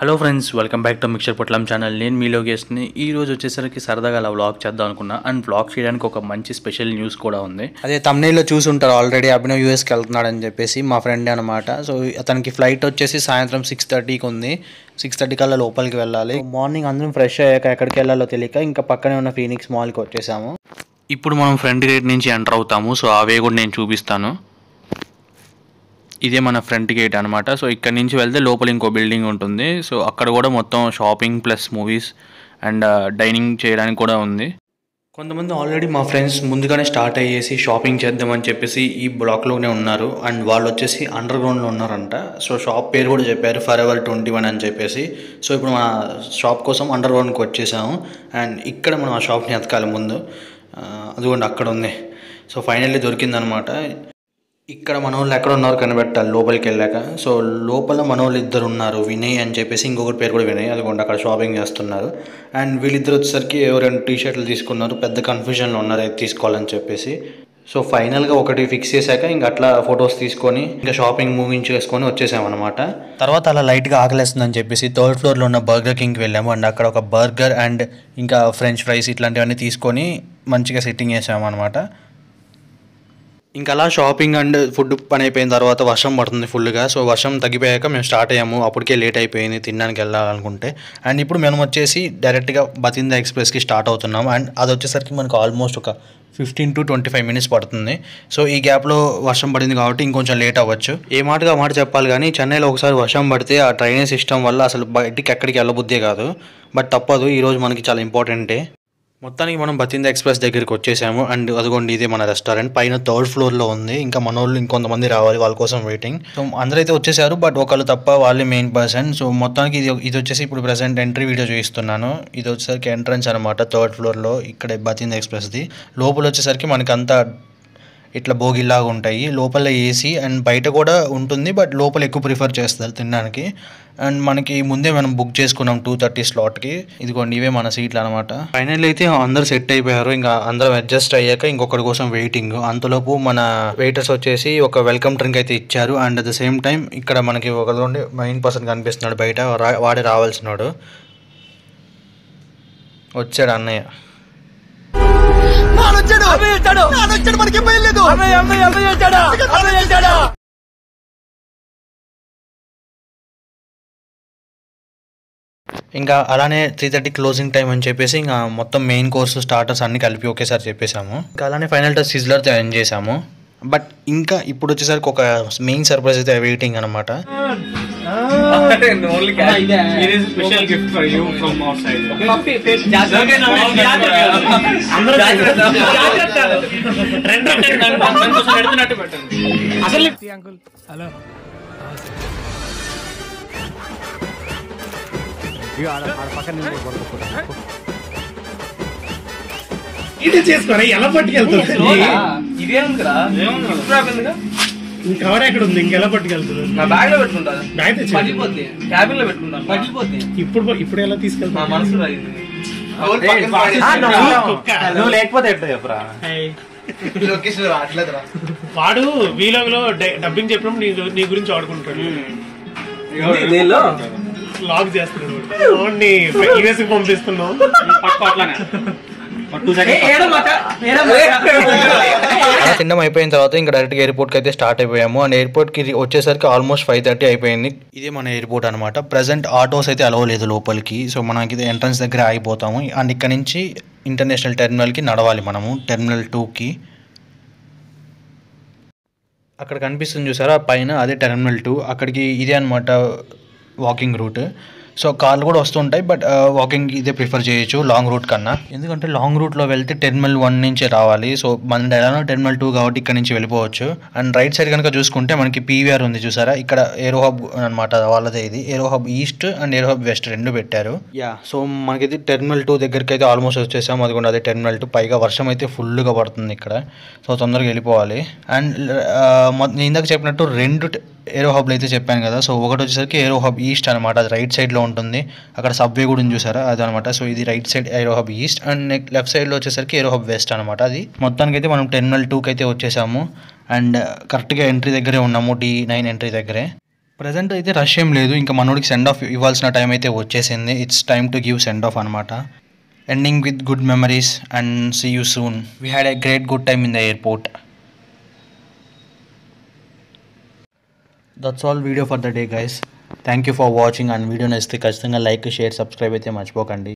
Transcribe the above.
Hello friends, welcome back to mixture Potlam channel. నేను మీ లోకేష్ని. ఈ రోజు వచ్చేసరికి సరదాగా అలా వ్లాగ్ చేద్దాం అనుకున్నా. అండ్ వ్లాగ్ చేయడానికి ఒక మంచి స్పెషల్ న్యూస్ కూడా ఉంది. అదే తమ్నైల్లో చూసి ఉంటారు ఆల్రెడీ. అభినవ్ యూఎస్కి వెళ్తున్నాడని చెప్పేసి మా ఫ్రెండ్ అనమాట. సో అతనికి ఫ్లైట్ వచ్చేసి సాయంత్రం 6:30కి ఉంది. 6:30 కల్లా లోపలికి వెళ్ళాలి. మార్నింగ్ అందరం ఫ్రెష్ అయ్యాక ఎక్కడికి వెళ్ళాలో తెలియక ఇంకా పక్కనే ఉన్న ఫీనిక్స్ మాల్కి వచ్చేసాము. ఇప్పుడు మనం ఫ్రంట్ గేట్ నుంచి ఎంటర్ అవుతాము. సో అవే కూడా నేను చూపిస్తాను. ఇదే మన ఫ్రంట్ గేట్ అనమాట. సో ఇక్కడ నుంచి వెళ్తే లోపల ఇంకో బిల్డింగ్ ఉంటుంది. సో అక్కడ కూడా మొత్తం shopping plus movies and dining చేయడానికి కూడా ఉంది. కొంతమంది ఆల్రెడీ మా ఫ్రెండ్స్ ముందుగానే స్టార్ట్ అయ్యేసి షాపింగ్ చేద్దామని చెప్పేసి ఈ బ్లాక్లోనే ఉన్నారు. అండ్ వాళ్ళు వచ్చేసి అండర్ గ్రౌండ్లో ఉన్నారంట. సో షాప్ పేరు కూడా చెప్పారు, ఫరెవర్ 21 అని చెప్పేసి. సో ఇప్పుడు మన షాప్ కోసం అండర్ గ్రౌండ్కి వచ్చేసాము. అండ్ ఇక్కడ మనం ఆ షాప్ని ఎతకాలి ముందు. అదిగోండి అక్కడ ఉంది. సో ఫైనల్లీ దొరికిందనమాట. ఇక్కడ మన వాళ్ళు ఎక్కడ ఉన్నారు కనిపెట్టాలి లోపలికి వెళ్ళాక. సో లోపల మన వాళ్ళు ఇద్దరు ఉన్నారు, వినయ్ అని చెప్పేసి. ఇంకొకటి పేరు కూడా వినయ్. అదిగోండి అక్కడ షాపింగ్ చేస్తున్నారు. అండ్ వీళ్ళిద్దరు వచ్చేసరికి ఎవరైనా టీషర్ట్లు తీసుకున్నారు. పెద్ద కన్ఫ్యూజన్లో ఉన్నారు ఏది తీసుకోవాలని చెప్పేసి. సో ఫైనల్గా ఒకటి ఫిక్స్ చేశాక ఇంకా అట్లా ఫొటోస్ తీసుకొని ఇంకా షాపింగ్ ముగించేసుకొని వచ్చేసామన్నమాట. తర్వాత అలా లైట్గా ఆకలేస్తుందని చెప్పేసి 3rd ఫ్లోర్లో ఉన్న బర్గర్ కింగ్కి వెళ్ళాము. అండ్ అక్కడ ఒక బర్గర్ అండ్ ఇంకా ఫ్రెంచ్ ఫ్రైస్ ఇట్లాంటివన్నీ తీసుకొని మంచిగా సెట్టింగ్ చేసామన్నమాట. ఇంకా అలా షాపింగ్ అండ్ ఫుడ్ పని అయిపోయిన తర్వాత వర్షం పడుతుంది ఫుల్గా. సో వర్షం తగ్గిపోయాక మేము స్టార్ట్ అయ్యాము. అప్పటికే లేట్ అయిపోయింది తినడానికి వెళ్ళాలనుకుంటే. అండ్ ఇప్పుడు మేము వచ్చేసి డైరెక్ట్గా బతిందా ఎక్స్ప్రెస్కి స్టార్ట్ అవుతున్నాం. అండ్ అది వచ్చేసరికి మనకు ఆల్మోస్ట్ ఒక 15 to 25 minutes పడుతుంది. సో ఈ గ్యాప్లో వర్షం పడింది కాబట్టి ఇంకొంచెం లేట్ అవ్వచ్చు. ఏ మాటగా మాట చెప్పాలి కానీ చెన్నైలో ఒకసారి వర్షం పడితే ఆ డ్రైనేజ్ సిస్టమ్ వల్ల అసలు బయటికి ఎక్కడికి వెళ్ళబుద్దే కాదు. బట్ తప్పదు, ఈరోజు మనకి చాలా ఇంపార్టెంటే. మొత్తానికి మనం బతిందా ఎక్స్ప్రెస్ దగ్గరికి వచ్చేసాము. అండ్ అదిగోండి ఇదే మన రెస్టారెంట్. పైన 3rd ఫ్లోర్లో ఉంది. ఇంకా మన వాళ్ళు ఇంకొంతమంది రావాలి, వాళ్ళ కోసం వెయిటింగ్. సో అందరైతే వచ్చేసారు, బట్ ఒకళ్ళు తప్ప వాళ్ళే మెయిన్ పర్సన్. సో మొత్తానికి ఇది వచ్చేసి ఇప్పుడు ప్రెసెంట్ ఎంట్రీ వీడియో చూపిస్తున్నాను. ఇది వచ్చేసరికి ఎంట్రన్స్ అనమాట 3rd ఫ్లోర్లో. ఇక్కడ బతిందా ఎక్స్ప్రెస్ది. లోపల వచ్చేసరికి మనకి అంతా ఇట్లా భోగిలాగా ఉంటాయి. లోపల ఏసీ అండ్ బయట కూడా ఉంటుంది, బట్ లోపల ఎక్కువ ప్రిఫర్ చేస్తారు తినడానికి. అండ్ మనకి ముందే మనం బుక్ చేసుకున్నాం 2:30 స్లాట్కి. ఇదిగోండి ఇవే మన సీట్లు అనమాట. ఫైనల్ అయితే అందరు సెట్ అయిపోయారు. ఇంకా అందరం అడ్జస్ట్ అయ్యాక ఇంకొకటి కోసం వెయిటింగ్. అంతలోపు మన వెయిటర్స్ వచ్చేసి ఒక వెల్కమ్ డ్రింక్ అయితే ఇచ్చారు. And at the same time ఇక్కడ మనకి ఒకటి మెయిన్ పర్సన్ కనిపిస్తున్నాడు బయట, వాడే రావాల్సినాడు. వచ్చాడు అన్నయ్య. ఇంకా అలానే 3:30 క్లోజింగ్ టైం అని చెప్పేసి ఇంకా మొత్తం మెయిన్ కోర్సు స్టార్టర్స్ అన్ని కలిపి ఒకేసారి చెప్పేసాము. ఇంకా అలానే ఫైనల్ టచ్ సిజ్లర్తో ఎండ్ చేసాము. బట్ ఇంకా ఇప్పుడు వచ్చేసరికి ఒక మెయిన్ సర్ప్రైజ్ అయితే వెయిటింగ్ అనమాట. ఇది చేసుకోరా ఎలా పట్టుకెళ్తుంది? కవర్ ఎక్కడ ఉంది? ఇంకెలా పట్టుకెళ్తుంది? ఇప్పుడు ఎలా తీసుకెళ్తా? లేకపోతే ఎట్లా చెప్పరా? వాడు వీలాగ్ లో డబ్బింగ్ చెప్పినప్పుడు నీ గురించి వాడుకుంటాడు, లాగ్ చేస్తున్నాడు. యూఎస్ పంపిస్తున్నావు. తినడం అయిపోయిన తర్వాత ఇంకా డైరెక్ట్గా ఎయిర్పోర్ట్కి అయితే స్టార్ట్ అయిపోయాము. అండ్ ఎయిర్పోర్ట్కి వచ్చేసరికి ఆల్మోస్ట్ 5:30 అయిపోయింది. ఇదే మన ఎయిర్పోర్ట్ అనమాట. ప్రజెంట్ ఆటోస్ అయితే అలవ్ లేదు లోపలికి. సో మనకి ఎంట్రన్స్ దగ్గర ఆగిపోతాము. అండ్ ఇక్కడ నుంచి ఇంటర్నేషనల్ టెర్మినల్కి నడవాలి మనము, టెర్మినల్ 2కి. అక్కడ కనిపిస్తుంది చూసారా పైన, అదే టెర్మినల్ 2. అక్కడికి ఇదే అనమాట వాకింగ్ రూట్. సో కార్లు కూడా వస్తుంటాయి, బట్ వాకింగ్ ఇదే ప్రిఫర్ చేయొచ్చు లాంగ్ రూట్ కన్నా. ఎందుకంటే లాంగ్ రూట్లో వెళ్తే టెర్మినల్ 1 నుంచే రావాలి. సో మన ఎలానో టెర్మినల్ 2 కాబట్టి ఇక్కడ నుంచి వెళ్ళిపోవచ్చు. అండ్ రైట్ సైడ్ కనుక చూసుకుంటే మనకి పీవీఆర్ ఉంది చూసారా. ఇక్కడ ఏరో హబ్ అనమాట వాళ్ళదే. ఇది aero hub east and aero hub west రెండు పెట్టారు. సో మనకైతే టెర్మినల్ 2 దగ్గరికి అయితే ఆల్మోస్ట్ వచ్చేసాము. అది కూడా అదే టెర్మినల్ 2. పైగా వర్షం అయితే ఫుల్గా పడుతుంది ఇక్కడ. సో తొందరగా వెళ్ళిపోవాలి. అండ్ నేను ఇందాక చెప్పినట్టు 2 ఏరో హబ్లు అయితే చెప్పాను కదా. సో ఒకటి వచ్చేసరికి ఏరో హబ్ ఈస్ట్ అనమాట, అది రైట్ సైడ్లో ఉంటుంది. అక్కడ సబ్వే కూడా చూసారా, అదనమాట. సో ఇది right side aero hub east. And left సైడ్లో వచ్చేసరికి ఏరో హబ్ వెస్ట్ అనమాట. అది మొత్తానికి అయితే మనం టెర్మినల్ 2కి అయితే వచ్చేసాము. అండ్ కరెక్ట్గా ఎంట్రీ దగ్గరే ఉన్నాము, D9 ఎంట్రీ దగ్గరే. ప్రజెంట్ అయితే రష్ ఏం లేదు, ఇంకా మనోడికి సెండ్ ఆఫ్ ఇవ్వాల్సిన టైం అయితే వచ్చేసింది. It's time to give send off అనమాట. Ending with good memories and see you soon. We had a great good time in the airport. That's all video for the day guys. Thank you for watching. And video నచ్చితే ఖచ్చితంగా like, share, subscribe అయితే మర్చిపోకండి.